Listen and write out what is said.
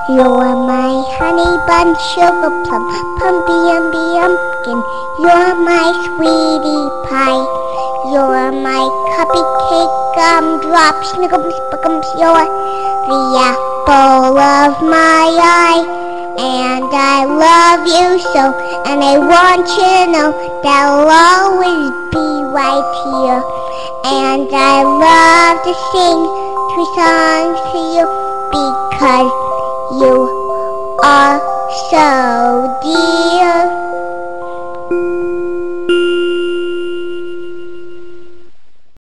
You're my honey bun, sugar plum, pumpkin. You're my sweetie pie. You're my cupcake, gumdrop, snickums, spickums. You're the apple of my eye. And I love you so, and I want you to know that I'll always be right here. And I love to sing 2 songs to you because you are so